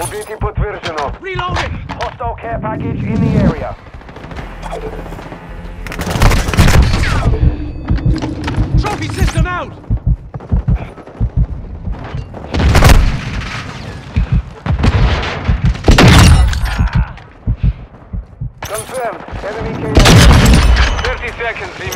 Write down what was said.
Убитый подтверждено. Reloading! Hostile care package in the area. Trophy system out! Confirmed. Enemy KIA. 30 seconds.